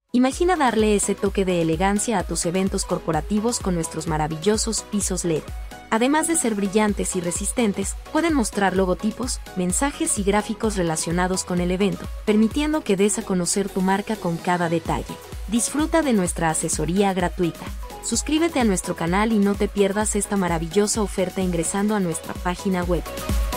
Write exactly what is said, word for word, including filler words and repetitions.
Imagina darle ese toque de elegancia a tus eventos corporativos con nuestros maravillosos pisos L E D. Además de ser brillantes y resistentes, pueden mostrar logotipos, mensajes y gráficos relacionados con el evento, permitiendo que des a conocer tu marca con cada detalle. Disfruta de nuestra asesoría gratuita. Suscríbete a nuestro canal y no te pierdas esta maravillosa oferta ingresando a nuestra página web.